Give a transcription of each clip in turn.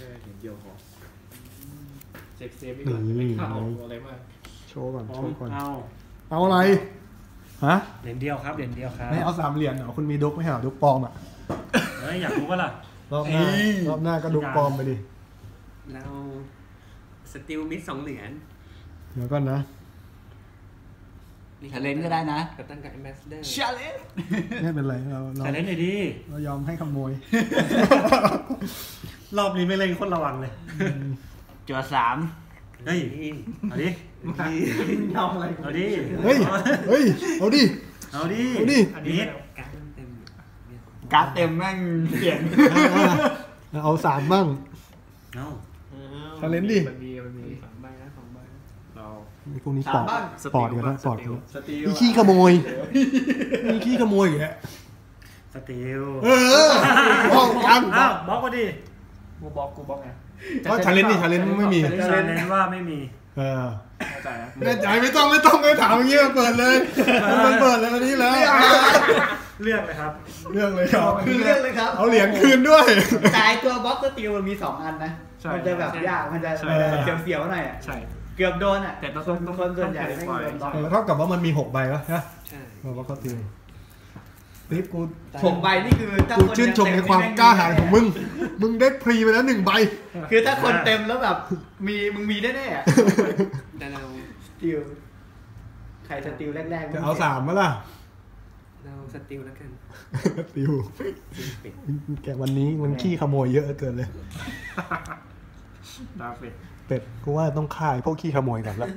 เห็นเดียวพอเช็คเซฟดีกว่าไม่เข้าอะไรมากโชว์ก่อนโชว์ก่อนเอาอะไรฮะเหรียญเดียวครับเหรียญเดียวครับไม่เอา3 เหรียญเหรอคุณมีดุ๊กไม่เหรอดุ๊กปลอมอ่ะเฮ้ยอยากรู้ป่ะล่ะรอบหน้าก็ดุ๊กปลอมไปดิเราสติลมิด2 เหรียญเดี๋ยวก่อนนะชาเลนจ์ก็ได้นะกับตั้งกับแอมบาสเดอร์ชาเลนจ์ไม่เป็นไรชาเลนจ์หน่อยดิเรายอมให้ขโมยรอบนี้ไม่เล่นคนระวังเลยจั่ว3 เฮ้ยเอาดิเอาอะไรเอาดิเฮ้ยเอาดิเอาดิอันนี้การ์ดเต็มแม่งเปลี่ยนเอา3บ้างเอาชาเลนจ์ดิมันมี2 ใบนะ2 ใบเราพวกนี้ปอดกันนะปอดกันมีขี้ขโมยมีขี้ขโมยอย่างเงี้ยสติลบอกกันบล็อกก็ดิกูบล็อกไงก็ชาเลนจ์ไม่มีชาเลนจ์ว่าไม่มีแน่ใจไม่ต้องไม่ถามอย่างเงี้ยเปิดเลยมันเปิดเลยวันนี้แล้วเลือกเลยครับเลือกเลยครับคือเลือกเลยครับเอาเหรียญคืนด้วยจ่ายตัวบล็อกสติลมันมี2 อันนะมันจะแบบยากมันจะเสียวๆหน่อยอ่ะใช่เกือบโดนอ่ะแต่คนส่วนใหญ่ไม่โดนเท่ากับว่ามันมี6 ใบวะนะใช่บล็อกสติลติ๊บกู 6 ใบนี่คือกูชื่นชมในความกล้าหาญของมึงได้พรีไปแล้ว1 ใบคือถ้าคนเต็มแล้วแบบมึงมีแน่ๆอ่ะแต่เราสติลใครสติลแรกๆจะเอา3มั้ยล่ะเราสติลแล้วกันสติลแกวันนี้มันขี้ขโมยเยอะเกินเลยดาเป็ดกูว่าต้องฆ่าพวกขี้ขโมยกันแล้ว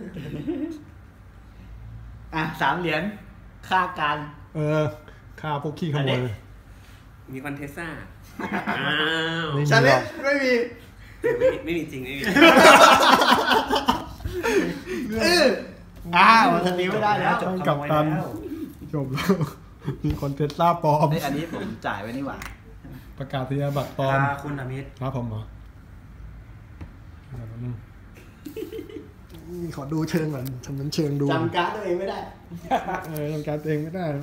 3 เหรียญค่าการฆ่าพวกขี้ขโมยมีคอนเทสซ่าชาเลนจ์ไม่มีจริงไม่มีสติลไม่ได้แล้วจบกับตันจบแล้วมีคอนเทนต์ล่าปลอมอันนี้ผมจ่ายไว้นี่หว่าประกาศนียบัตรปลอมคุณอมิตรครับผมเหรอขอดูเชิงก่อนทำนั้นเชิงดูจำการ์ดตัวเองไม่ได้จำการ์ดตัวเองไม่ได้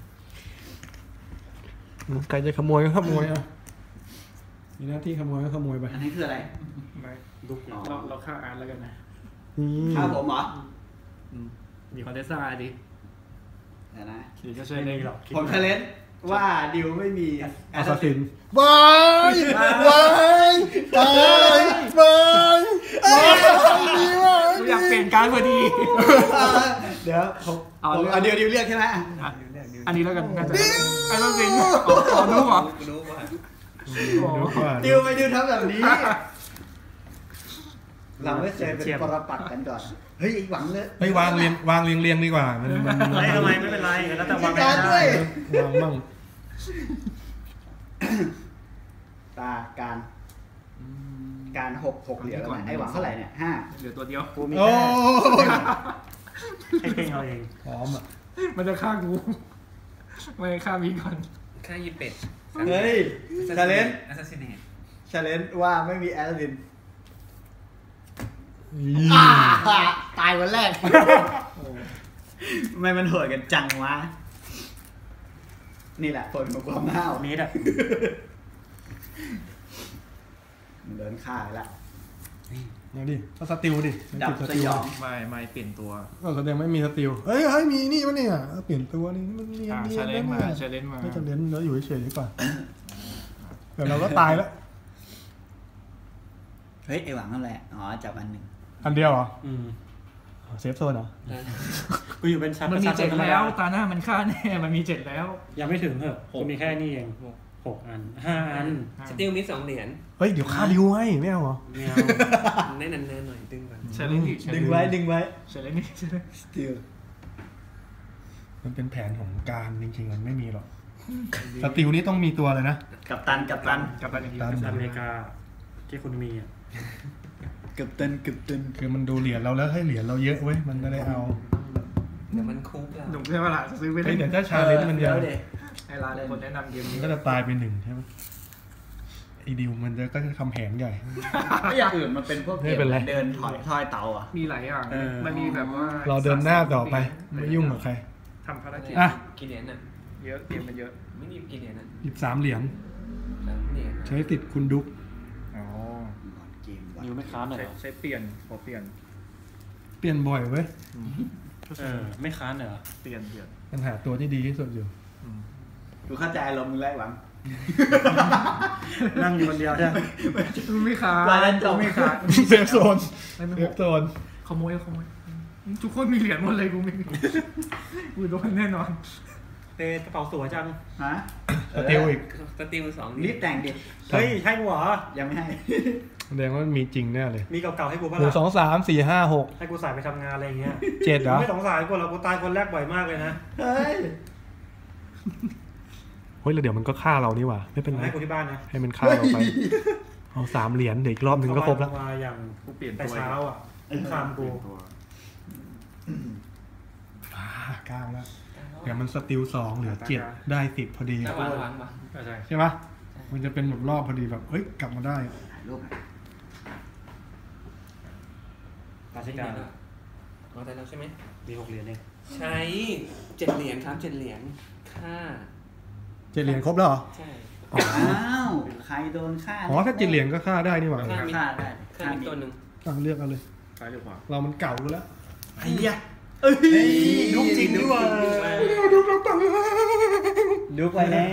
ใครจะขโมยก็ขโมยมีหน้าที่ขโมยก็ขโมยไปอันนี้คืออะไรดุกเราฆ่าอาร์ตแล้วกันนะฆ่าผมเหรอมีคอนเทสซ่าดินะหรือจะช่วยได้หรอผมทะเลนว่าดิวไม่มีแอสซัสซินบายอยากเปลี่ยนการพอดีเดี๋ยวเอาดิวเรียกใช่ไหมอันนี้แล้วกันไอ้ต้องจริงรู้เหรอดิวไปดิวทำแบบนี้เราไม่เคยเป็นปรปักษ์กันก่อนเฮ้ยหวังเลยเฮ้ยวางเรียงดีกว่ามันทำไมไม่เป็นไรแล้วแต่วางได้วางมั่งตาการ6 เหรียญแล้วไอ้หวังเท่าไหร่เนี่ย5 เหลือตัวเดียวกูมีให้เพ่งเอาเองพร้อมอ่ะมันจะฆ่ากูไม่ฆ่ามีก่อนฆ่ายีเป็ดเฮ้ยชาเลนจ์ assassinate ชาเลนจ์ว่าไม่มีแอสซินตายวันแรกทำไมมันโหดกันจังวะนี่แหละผลของความห้าวนี้แหละมันเดินฆ่าแล้วมาดิก็สติลดิดับสยองไม่เปลี่ยนตัวก็แสดงไม่มีสติลเฮ้ยมีนี่มั้ยเนี่ยเปลี่ยนตัวนี่มันเรียนชาเลนจ์มาไม่ชาเลนจ์แล้วอยู่เฉยๆดีกว่าเดี๋ยวเราก็ตายแล้วเฮ้ยไอหวังนั่นแหละจับอันเดียวเหรอเซฟโซนเหรอกูอยู่เป็นชั้นมันมี7แล้วตาหน้ามันฆ่าแน่มันมี7แล้วยังไม่ถึงเหรอกูมีแค่นี้เอง6 อัน5 อันสติลมิด2 เหรียญเฮ้ยเดี๋ยวฆ่าดิวให้ไม่เอาเหรอไม่เอาได้นานๆหน่อยดึงก่อนใช่เลยดึงไว้ใช่เลยสติลมันเป็นแผนของการจริงๆมันไม่มีหรอกสติลนี่ต้องมีตัวเลยนะกัปตันอเมริกาที่คุณมีกับตันคือมันดูเหรียญเราแล้วให้เหรียญเราเยอะเว้ยมันก็ได้เอาเดี๋ยวมันคุ้มแล้วหนุ่มใช่ไหมล่ะซื้อไปเดี๋ยวถ้าชาเลนจ์มันจะไอ้ร้านคนแนะนำเกมนี้ก็จะตายไป1ใช่ไหมไอ้ดิวมันก็จะคำแหงใหญ่ไม่อย่างอื่นมันเป็นพวกเกมเดินถอยเตาอ่ะมีหลายอย่างมันมีแบบว่าเราเดินหน้าต่อไปไม่ยุ่งกับใครทำภารกิจกี่เหรียญน่ะเยอะเกมมันเยอะไม่มีกี่เหรียญน่ะ 13 เหรียญใช้ติดคุณดุ๊กก่อนนิวไม่ค้านเลยเหรอใช้เปลี่ยนขอเปลี่ยนเปลี่ยนบ่อยเว้ยไม่ค้านเลยเหรอเปลี่ยนปัญหาตัวที่ดีที่สุดอยู่กูเข้าใจอารมณ์มึงแล้วหวังนั่งอยู่คนเดียวใช่ไหมไม่ขาดรายละจบไม่ขาดเซฟโซนไม่เซฟโซนขโมยทุกคนมีเหรียญหมดเลยกูไม่มีกูโดนแน่นอนเตะกระเป๋าสวยจังฮะสติลอีกสติล2 รีบแต่งดิเฮ้ยใช่กูเหรอยังไม่ให้แสดงว่ามันมีจริงแน่เลยมีเก่าๆให้กูป่ะ 1 ล่ะ 2 3 4 5 6 ให้กูใส่ไปทำงานอะไรอย่างเงี้ย 7เหรอไม่สงสารกูหรอกกูตายคนแรกบ่อยมากเลยนะเฮ้ยเฮ้ยแล้วเดี๋ยวมันก็ฆ่าเรานี่หว่าไม่เป็นไรให้กูที่บ้านนะให้มันฆ่าเราไปเอา3 เหรียญเดี๋ยวอีกรอบหนึ่งก็ครบแล้วมาอย่างกูเปลี่ยนแต่ตัวเช้าอ่ะคุกคามกู 9แล้วเดี๋ยวมันสติล2เหลือ7ได้10พอดีแล้ววางใช่ใช่ไหมมันจะเป็นแบบรอบพอดีแบบเฮ้ยกลับมาได้ถ่ายรูปหน่อยตาชิกาเอาแต่แล้วใช่ไหมมี6 เหรียญเองใช้7 เหรียญครับ7 เหรียญค่า 7 เหรียญครบแล้วเหรอใช่อ๋ออ้าวใครโดนฆ่าอ๋อถ้า7 เหรียญก็ฆ่าได้นี่หว่าฆ่าได้ค่ามีตัวหนึ่งเลือกเอาเลยซ้ายหรือขวาเรามันเก่าอยู่แล้วไอ้เหี้ยเอ้ยลูกจริงด้วยดูไปแล้ว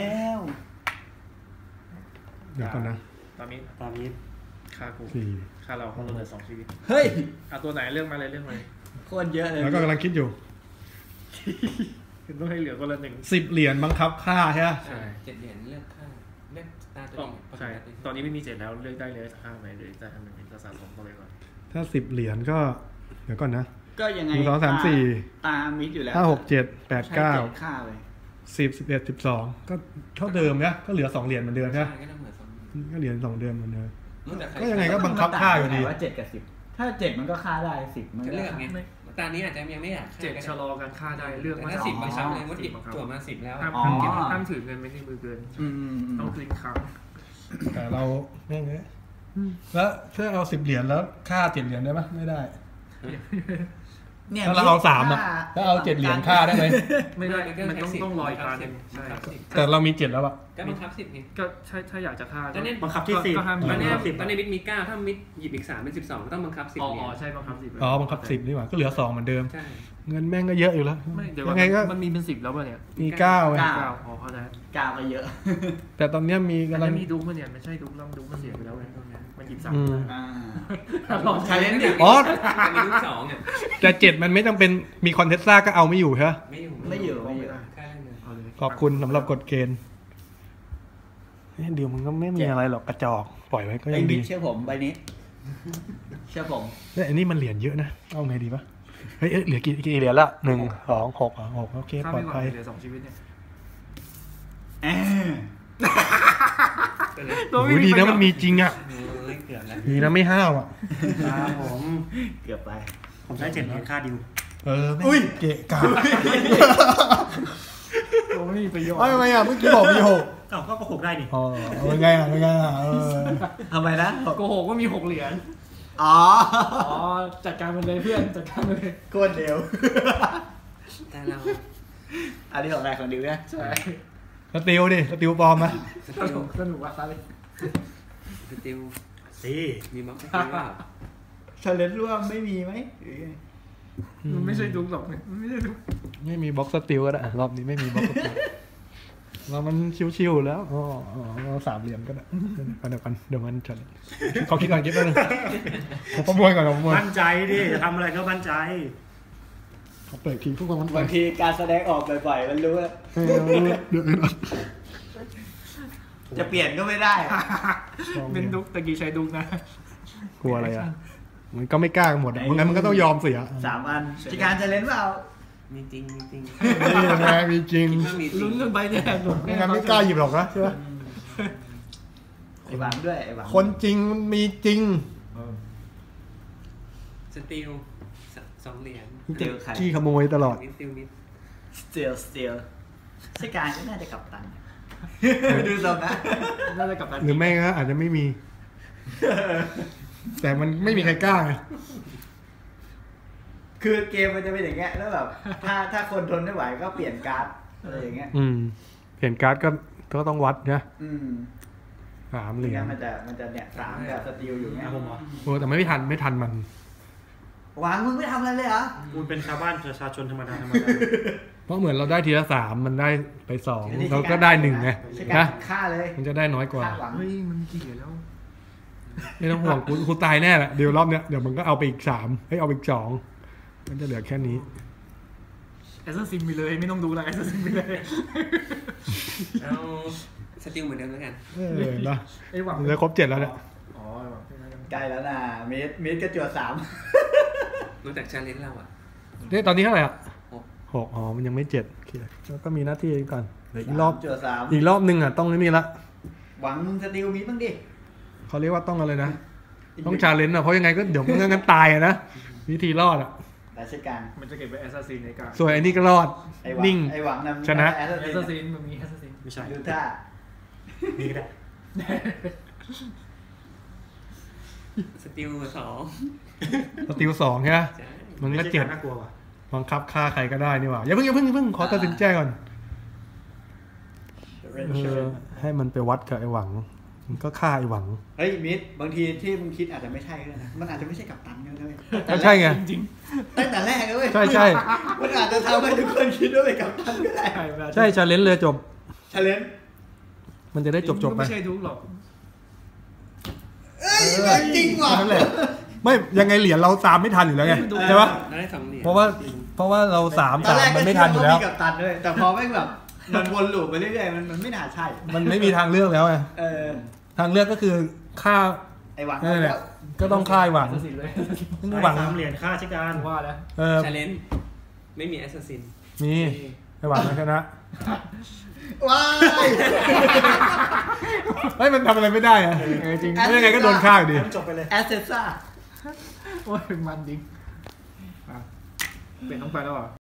เดี๋ยวก่อนนะตอนนี้ตามนี้ค่ากู 4 ค่าเราเหลือ2 ชีวิตเฮ้ยเอาตัวไหนเลือกมาเลยเลือกมาเลยโคตรเยอะเลยแล้วก็กำลังคิดอยู่คือต้องให้เหลือคนละ1 10 เหรียญบังคับฆ่าใช่ไหมใช่ 7 เหรียญเลือกค่าเลือกตาตัวต้องเองใช่ตอนนี้ไม่มี7แล้วเลือกได้เลยจะข้ามไหนหรือจะทำ1จะสะสมตัวเลยก่อนถ้า10 เหรียญก็เดี๋ยวก่อนนะก็ยังไง 1 2 3 4 ตามิดอยู่แล้ว 5 6 7 8 ใช้เจ็ด 9 ฆ่าเลย 10 11 12ก็เท่าเดิมนะก็เหลือ2 เหรียญเหมือนเดิมใช่ไหมใช่ก็ต้องเหมือน2 ก็เหรียญ2 เดือนเหมือนเดิมรู้แต่ใครก็ยังไงก็บังคับฆ่าอยู่ดีว่า7 กับ 10 ถ้า 7 มันก็ฆ่าได้ 10 มันจะก็เลือกไงตอนนี้อาจจะยังไม่อยาก 7ชะลอการฆ่าได้เลือกมาถ้าจาก 10บังคับเลยว่าติดจั่วมา10แล้วห้ามเก็บห้ามถือเงินไม่ในมือเกินอืมต้องคืนครั้งแต่เราแม่งเลยแล้วถ้าเอา10 เหรียญแล้วฆ่า7 เหรียญได้ไหมไม่ได้เนี่ยถ้าเราเอา3อ่ะถ้าเอา7 เหรียญฆ่าได้ไหมไม่ได้มันต้องรออีกการหนึ่งใช่แต่เรามี7แล้วอะก็บังคับ10ไงก็ถ้าอยากจะฆ่าตอนนี้บังคับที่ก็ห้ามตอนนี้ 10 ตอนนี้มิดมี9ถ้ามิดหยิบอีก3เป็น12ก็ต้องบังคับ10 อ๋อเหรียญใช่บังคับ10 อ๋อบังคับ10นี่หว่าก็เหลือ2เหมือนเดิมใช่เงินแม่งก็เยอะอยู่แล้วไม่เดี๋ยวยังไงก็มันมีเป็น10แล้วป่ะเนี่ยมี9ไง 9อ๋อเข้าใจกาวก็เยอะแต่ตอนเนี้ยมีมันกำลังจะมีดุ๊กมันเนี่ยไม่ใช่ดุ๊กแล้วดุ๊กมันเสียไปแล้วไงมันหยิบ3 อืมลองใช้เลนดิอ๋อแต่มีลูก2เนี่ยแต่7มันไม่จำเป็นมีคอนเทสซ่าก็เอาไม่อยู่ใช่ไหมไม่อยู่ไม่อยู่ไม่อยู่ค่าได้เงินเอาเลยขอบคุณสำหรับกฎเกณฑ์เดี๋ยวมันก็ไม่มีอะไรหรอกกระจอกปล่อยไว้ก็ไอ้ยังนิดีดเชื่อผมใบนี้ เชื่อผมแต่อันนี้มันเหรียญเยอะนะเอาไงดีปะเฮ้ยเหลือกี่เหรียญละ1 2 6 6โอเคข้ามปลอไปดก่อนภัยเหลือ2 ชีวิตเนี่ยโอ้ยดีนะมันมีจริงอ่ะโอ้ยเกือบแล้วดีนะไม่ห้าวอ่ะครับผมเกือบไปผมใช้7 เหรียญค่าดิวอุ้ยเกะกะโอ้ไม่มีประโยชน์ทำไมอ่ะเมื่อกี้บอกมี6 เอ้าก็โกหกได้นี่อ๋อเป็นไงอ่ะเป็นไงอ่ะทำไมนะโกหกว่ามี 6 เหรียญอ๋ออ๋อจัดการมันเลยเพื่อนจัดการมันเลยโคตรเร็วแต่เราอันนี้ของใครของดิวเนี่ยใช่สติลดิสติลปลอมนะสนุกว่ะซาเลยสติลสิมีม็อกสติลว่าเฉลยร่วมไม่มีไหมหรือไงมันไม่ใช่ดุ๊กหรอกมันไม่ใช่ดุ๊กไม่มีบ็อกสติลก็ได้รอบนี้ไม่มีบ็อกสติลเรามันชิวๆแล้วอ๋อเรา3 เหรียญก็ได้เดี๋ยวมันจะเขาคิดก่อนคิดไปเลยผมประมวลก่อนผมประมวลมั่นใจดิจะทำอะไรก็มั่นใจเขาเปิดทีทุกคนมันไปบางทีการแสดงออกบ่อยๆมันรู้แล้วเดือดเลยจะเปลี่ยนก็ไม่ได้เป็นดุ๊กตะกี้ใช้ดุ๊กนะกลัวอะไรอ่ะมันก็ไม่กล้าหมดเพราะงั้นมันก็ต้องยอมเสีย 3 อันจะการจะเล่นเปล่ามีจริงมีจริงนี่ยังไงมีจริงคิดว่ามีจริลุ้งนเรื่องใบเนี่ยหนุนไม่งั้นไม่กล้าหยิบหรอกนะใช่ไหมไอ้หวังด้วยไอ้หวังคนจริงมันมีจริงสติล2 เหรียญขี้ขโมยตลอดมิดติลมิดสเตีลสการก็น่าจะกลับตัน ดูทรงนะน่าจะกลับมาหรือไม่ก็อาจจะไม่มี แต่มันไม่มีใครกล้าไงคือเกมมันจะเป็นอย่างเงี้ยแล้วแบบถ้าคนทนไม่ไหวก็เปลี่ยนการ์ดอะไรอย่างเงี้ยเปลี่ยนการ์ดก็ต้องวัดนะอืม 3 เหรียญมันจะเนี่ย3แบบสติลอยู่เนี่ยผมเหรอโอ้แต่ไม่ทันมันวางมึงไม่ทำอะไรเลยเหรอคุณเป็นชาวบ้านประชาชนธรรมดาเพราะเหมือนเราได้ทีละ 3 มันได้ไป 2เราก็ได้1ไงใช่กานะรฆ่าเลยมันจะได้น้อยกว่าฆ่าหวังเฮ้ยมันกี่เหรียญแล้วไม่ต้องห่วงกูตายแน่แหละเดี๋ยวรอบเนี้ยเดี๋ยวมันก็เอาไปอีก3เอาไปอีก2มันจะเหลือแค่นี้แอสซัสซินไปเลยไม่ต้องดูอะไรแอสซัสซินไปเลยเอาสติลเหมือนเดิมแล้วกันนะไอ้หวังจะครบ7แล้วเนี่ยอ๋อหวังใช่ไหมใกล้แล้วนะมิดก็จั่ว3 นอกจากชาเลนจ์เราอ่ะเนี่ยตอนนี้เท่าไหร่อ่ะ 6 6อ๋อมันยังไม่7โอเคแล้วก็มีหน้าที่ก่อนเดี๋ยวอีกรอบจั่วอีกรอบนึงอ่ะต้องนี่ละ 3หวังมึงสติลมิดบ้างดิเขาเรียกว่าต้องอะไรนะต้องชาเลนจ์อ่ะเพราะยังไงก็เดี๋ยวมึงงั้นตายอ่ะนะวิธีรอดอ่ะราชการมันจะเก็บไว้แอสซัสซินในการส่วนไอ้นี่ก็รอดไอ้หวังนิ่งไอ้หวังนำชนะแอสแอสซัสซินมันมีแอสซัสซินไม่ใช่ดูท่านี่ก็ได้สติล2 สติล2ใช่ไหมใช่มันก็ไใช่เจ็บน่ากลัวว่ะบังคับฆ่าใครก็ได้นี่หว่าอย่าเพิ่งขอตัดสินใจก่อนให้มันไปวัดกับไอ้หวังมันก็ฆ่าไอ้หวังเฮ้ยมิดบางทีที่มึงคิดอาจจะไม่ใช่ก็ได้นะมันอาจจะไม่ใช่กัปตันก็ได้ก็ใช่ไงจริงตั้งแต่แรกเลยใช่มันอาจจะทำให้ทุกคนคิดว่าเป็นกัปตันก็ได้ใช่ชาเลนจ์เลยจบชาเลนจ์มันจะได้จบไปไม่ใช่ทุกหรอกเอ้ยจริงว่ะนั่นแหละไม่ยังไงเหรียญเรา3ไม่ทันอยู่แล้วไงใช่ปะได้2 เหรียญเพราะว่าเรา3 ตอนแรกมันก็ไม่เชื่ทัอนอยู่ว่าแล้วมีกัปตันด้วยแต่พอแม่งแบบมันวนลูปไปเรื่อยๆมันไม่น่าใช่มันไม่มีทางเลือกแล้วไงเออทางเลือกก็คือฆ่าไอ้หวังนั่นแหละก็ต้องฆ่าไอ้หวังแอสซัสซินเลยหวัง 3 เหรียญค่าราชการว่าแล้วชาเลนจ์ไม่มีแอสซัสซินมีไอ้หวังชนะว้ายเฮ้ยมันทำอะไรไม่ได้อะจริงไม่ยังไงก็โดนฆ่าอยู่ดีจบไปเลยแอสเซซ่าโอ้ยมันจริงอ่ะเป็นต้องไปแล้วเหรอ